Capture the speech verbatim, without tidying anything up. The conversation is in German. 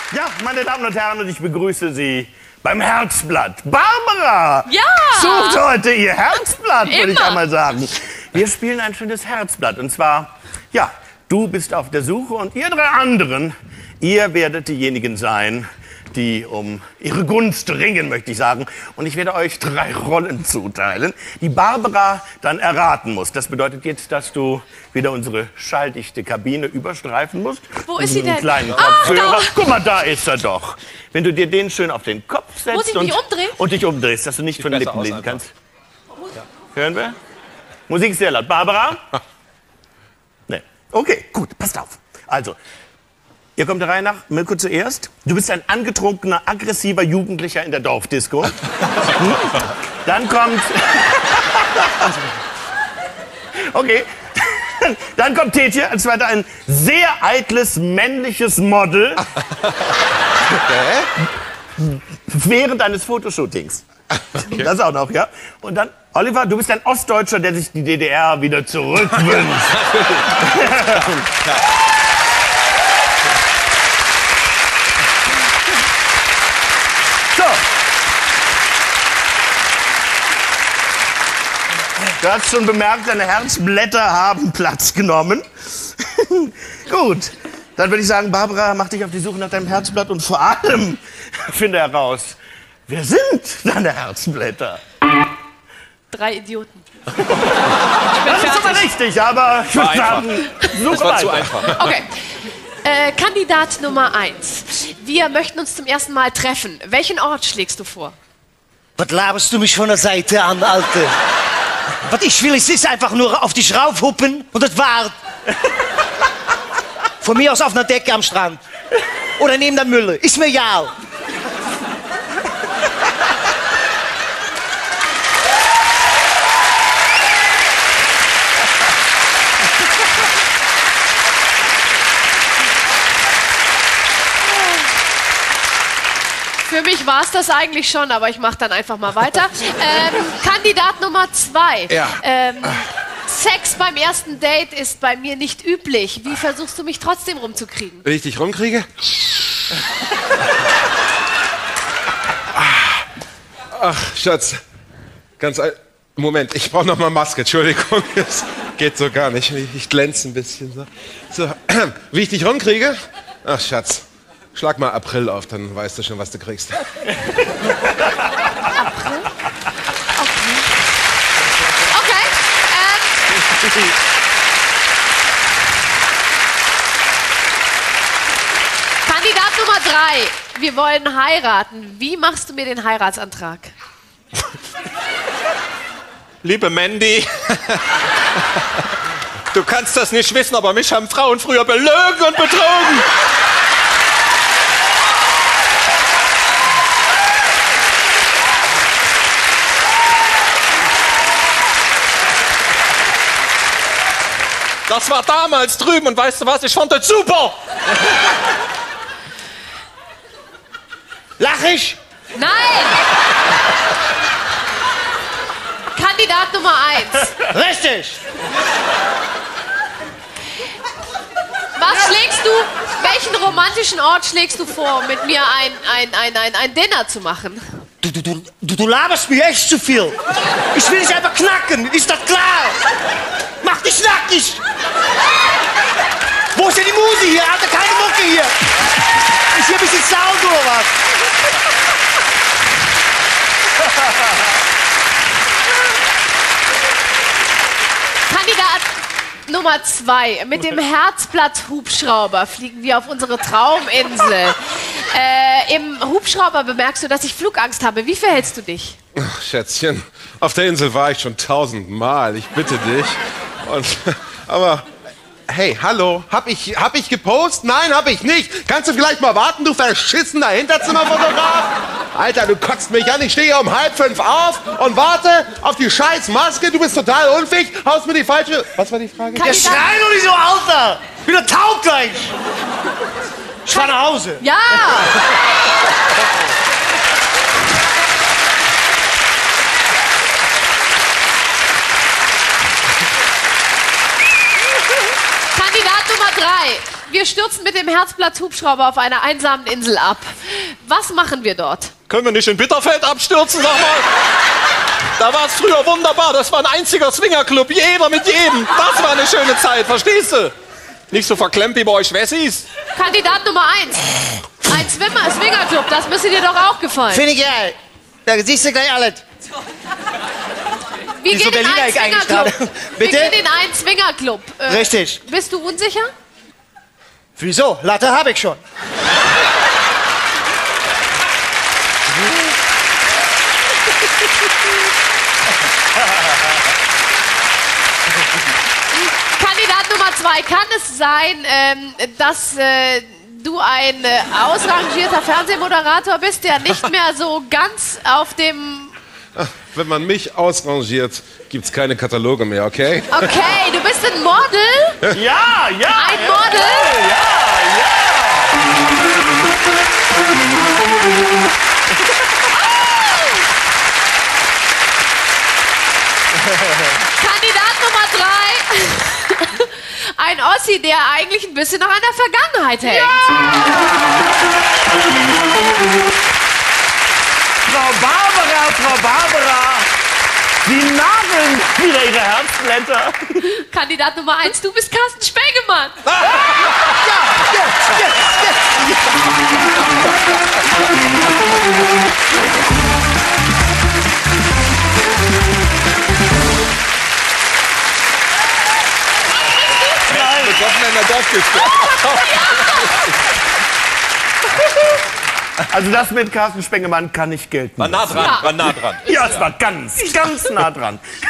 Ja, meine Damen und Herren, und ich begrüße Sie beim Herzblatt. Barbara ja. sucht heute ihr Herzblatt, würde ich Immer. einmal sagen. Wir spielen ein schönes Herzblatt. Und zwar, ja, du bist auf der Suche und ihr drei anderen, ihr werdet diejenigen sein, die um ihre Gunst ringen, möchte ich sagen. Und ich werde euch drei Rollen zuteilen, die Barbara dann erraten muss. Das bedeutet jetzt, dass du wieder unsere schalldichte Kabine überstreifen musst. Wo ist sie denn? Kleinen Ah, Kopfhörer. da. Guck mal, da ist er doch. Wenn du dir den schön auf den Kopf setzt Muss ich mich und, umdrehen? und dich umdrehst, dass du nicht von den besser Lippen aus lesen einfach. kannst. Ja. Hören wir? Musik ist sehr laut. Barbara? Nee. Okay, gut, passt auf. Also, ihr kommt der Reihe nach. Mirko zuerst. Du bist ein angetrunkener, aggressiver Jugendlicher in der Dorfdisco. Hm? Dann kommt... Okay. Dann kommt Tetje, als zweiter ein sehr eitles, männliches Model. Okay. Während eines Fotoshootings. Okay. Das auch noch, ja. Und dann, Oliver, du bist ein Ostdeutscher, der sich die D D R wieder zurückwünscht. So. Du hast schon bemerkt, deine Herzblätter haben Platz genommen. Gut, dann würde ich sagen, Barbara, mach dich auf die Suche nach deinem Herzblatt und vor allem finde heraus, wer sind deine Herzblätter? Drei Idioten. Das ist aber richtig, aber ich würde einfach. sagen, suche Das war zu weiter. einfach. Okay. Äh, Kandidat Nummer eins. Wir möchten uns zum ersten Mal treffen. Welchen Ort schlägst du vor? Was laberst du mich von der Seite an, Alte? Was ich will, ist, ist einfach nur auf dich raufhuppen und das war's. Von mir aus auf einer Decke am Strand. Oder neben der Mülle. Ist mir egal. Für mich war es das eigentlich schon, aber ich mache dann einfach mal weiter. Ähm, Kandidat Nummer zwei. Ja. Ähm, Sex beim ersten Date ist bei mir nicht üblich. Wie versuchst du mich trotzdem rumzukriegen? Wenn ich dich rumkriege? Ach, Schatz. Ganz ein... Moment, ich brauche noch mal Maske. Entschuldigung, das geht so gar nicht. Ich glänze ein bisschen so. So, wie ich dich rumkriege? Ach, Schatz. Schlag mal April auf, dann weißt du schon, was du kriegst. April? Okay. Okay. Ähm, Kandidat Nummer drei. Wir wollen heiraten. Wie machst du mir den Heiratsantrag? Liebe Mandy, du kannst das nicht wissen, aber mich haben Frauen früher belogen und betrogen. Das war damals drüben und weißt du was, ich fand das super. Lach ich? Nein! Kandidat Nummer eins. Richtig. Was schlägst du, welchen romantischen Ort schlägst du vor, mit mir ein, ein, ein, ein, ein Dinner zu machen? Du, du, du, du, du laberst mir echt zu viel. Ich will dich einfach knacken, ist das klar? Mach dich nackig! Wo ist denn die Muse hier? Alter, keine Mucke hier! Ist hier ein bisschen Sound oder was? Kandidat Nummer zwei. Mit dem Herzblatt-Hubschrauber fliegen wir auf unsere Trauminsel. Äh, Im Hubschrauber bemerkst du, dass ich Flugangst habe. Wie verhältst du dich? Ach, Schätzchen, auf der Insel war ich schon tausendmal, ich bitte dich. Und, aber, hey, hallo, hab ich, hab ich gepostet? Nein, hab ich nicht. Kannst du vielleicht mal warten, du verschissener Hinterzimmerfotograf? Alter, du kotzt mich an, ich stehe um halb fünf auf und warte auf die scheiß Maske, du bist total unfähig, haust mir die falsche... Was war die Frage? Ja, schrei doch nicht so, Alter! Ich bin doch taub gleich! Ich fahr nach Hause. Ja! Kandidat Nummer drei. wir stürzen mit dem Herzblatt-Hubschrauber auf einer einsamen Insel ab. Was machen wir dort? Können wir nicht in Bitterfeld abstürzen, sag mal? Da war es früher wunderbar. Das war ein einziger Swingerclub. Jeder mit jedem. Das war eine schöne Zeit, verstehst du? Nicht so verklemmt wie bei euch Wessis. Kandidat Nummer eins. Ein Swimmer Swingerclub, das müsste dir doch auch gefallen. Finde ich geil. Da siehst du gleich alles. Wir Wieso gehen in Berliner einen ich eigentlich Swingerclub. gerade? Wir Bitte? gehen in einen Swingerclub. Äh, Richtig. Bist du unsicher? Wieso? Latte habe ich schon. Kandidat Nummer zwei. Kann es sein, ähm, dass äh, du ein äh, ausrangierter Fernsehmoderator bist, der nicht mehr so ganz auf dem... Wenn man mich ausrangiert, gibt's keine Kataloge mehr, okay? Okay, du bist ein Model? Ja, ja. Ein Model? Kandidat Nummer drei. Ein Ossi, der eigentlich ein bisschen nach einer Vergangenheit hängt. Frau Barbara, Frau Barbara, Sie nageln wieder Ihre Herzblätter. Kandidat Nummer eins, du bist Carsten Spengemann. Besoffen in der Dorfkiste. Also das mit Carsten Spengemann kann nicht gelten. War nah dran, Ja. war nah dran. Ja, es war ganz, ganz nah dran.